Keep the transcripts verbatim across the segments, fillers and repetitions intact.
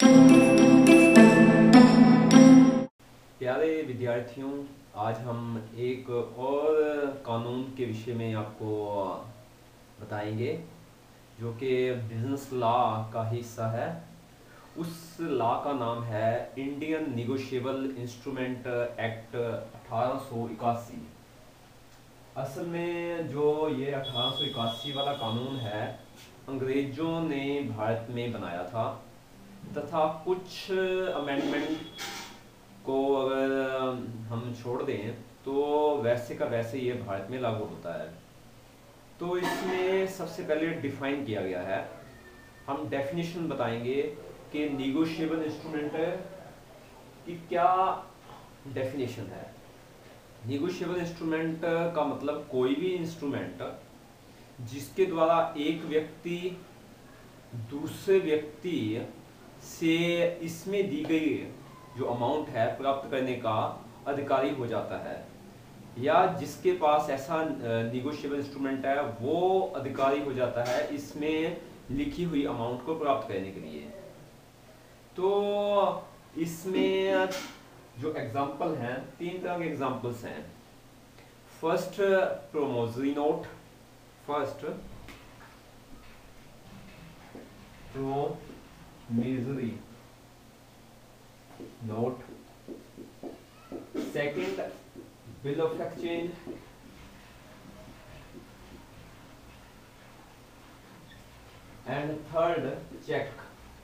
प्यारे विद्यार्थियों, आज हम एक और कानून के विषय में आपको बताएंगे जो कि बिजनेस लॉ का हिस्सा है। उस लॉ का नाम है इंडियन निगोशिएबल इंस्ट्रूमेंट एक्ट अठारह सौ इक्यासी। असल में जो ये अठारह सौ इक्यासी वाला कानून है, अंग्रेज़ों ने भारत में बनाया था तथा कुछ अमेंडमेंट को अगर हम छोड़ दें तो वैसे का वैसे ये भारत में लागू होता है। तो इसमें सबसे पहले डिफाइन किया गया है, हम डेफिनेशन बताएंगे कि निगोशिएबल इंस्ट्रूमेंट की क्या डेफिनेशन है। निगोशिएबल इंस्ट्रूमेंट का मतलब कोई भी इंस्ट्रूमेंट जिसके द्वारा एक व्यक्ति दूसरे व्यक्ति से इसमें दी गई जो अमाउंट है प्राप्त करने का अधिकारी हो जाता है, या जिसके पास ऐसा निगोशिएबल इंस्ट्रूमेंट है वो अधिकारी हो जाता है इसमें लिखी हुई अमाउंट को प्राप्त करने के लिए। तो इसमें जो एग्जाम्पल हैं, तीन तरह के एग्जाम्पल्स हैं। First, promissory note. First promissory note, second bill of exchange, and third cheque.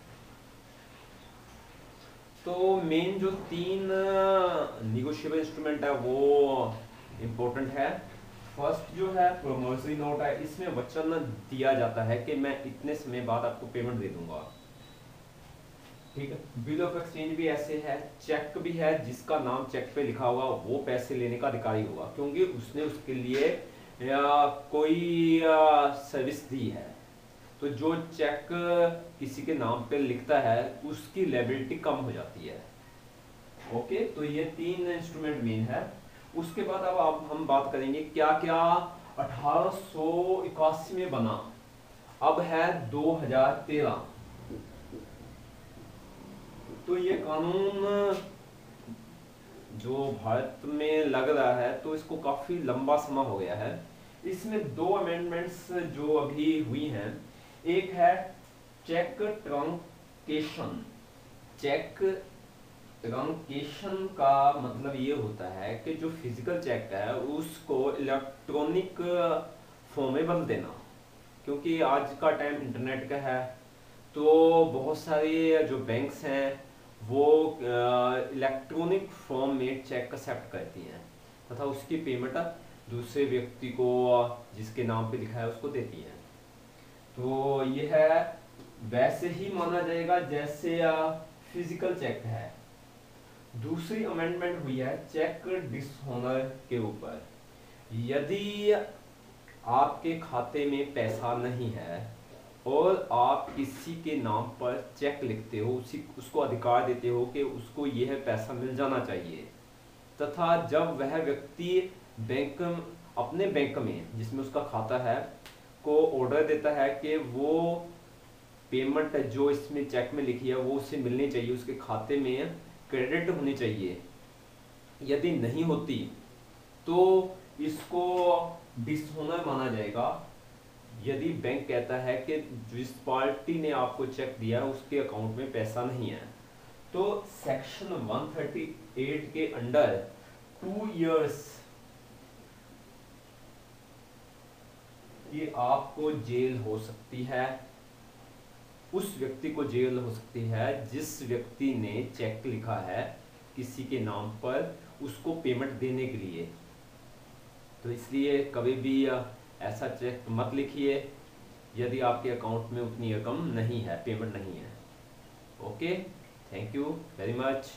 तो मेन जो तीन निगोशिएबल इंस्ट्रूमेंट है वो इम्पोर्टेंट है। फर्स्ट जो है प्रोमिसरी नोट है, इसमें वचन दिया जाता है कि मैं इतने समय बाद आपको पेमेंट दे दूंगा, ठीक है। बिल ऑफ एक्सचेंज भी ऐसे है, चेक भी है, जिसका नाम चेक पे लिखा होगा वो पैसे लेने का अधिकारी होगा क्योंकि उसने उसके लिए या कोई सर्विस दी है। तो जो चेक किसी के नाम पे लिखता है उसकी लायबिलिटी कम हो जाती है। ओके, तो ये तीन इंस्ट्रूमेंट मेन है। उसके बाद अब आप हम बात करेंगे क्या क्या अठारह सौ इक्यासी में बना, अब है दो हज़ार तेरह। तो ये कानून जो भारत में लग रहा है तो इसको काफी लंबा समय हो गया है। इसमें दो अमेंडमेंट्स जो अभी हुई हैं, एक है चेक ट्रंकेशन। चेक ट्रंकेशन का मतलब ये होता है कि जो फिजिकल चेक है उसको इलेक्ट्रॉनिक फॉर्म में बदल देना, क्योंकि आज का टाइम इंटरनेट का है तो बहुत सारे जो बैंक्स हैं वो इलेक्ट्रॉनिक फॉर्म में चेक एक्सेप्ट करती हैं तथा उसकी पेमेंट दूसरे व्यक्ति को जिसके नाम पे लिखा है उसको देती हैं। तो ये है वैसे ही माना जाएगा जैसे फिजिकल चेक है। दूसरी अमेंडमेंट हुई है चेक डिसऑनर के ऊपर। यदि आपके खाते में पैसा नहीं है और आप किसी के नाम पर चेक लिखते हो, उसी उसको अधिकार देते हो कि उसको यह पैसा मिल जाना चाहिए, तथा जब वह व्यक्ति बैंक अपने बैंक में जिसमें उसका खाता है को ऑर्डर देता है कि वो पेमेंट जो इसमें चेक में लिखी है वो उसे मिलनी चाहिए, उसके खाते में क्रेडिट होनी चाहिए, यदि नहीं होती तो इसको डिसऑनर माना जाएगा। यदि बैंक कहता है कि जिस पार्टी ने आपको चेक दिया उसके अकाउंट में पैसा नहीं है, तो सेक्शन एक सौ अड़तीस के अंडर टू इयर्स कि आपको जेल हो सकती है। उस व्यक्ति को जेल हो सकती है जिस व्यक्ति ने चेक लिखा है किसी के नाम पर उसको पेमेंट देने के लिए। तो इसलिए कभी भी ऐसा चेक मत लिखिए यदि आपके अकाउंट में उतनी रकम नहीं है, पेमेंट नहीं है। Okay, thank you very much.